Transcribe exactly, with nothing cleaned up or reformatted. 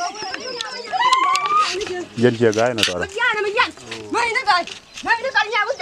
Dân chưa gái nữa rồi. Mình ra này mình nhận. Mày nó rồi. Mày nó còn nhà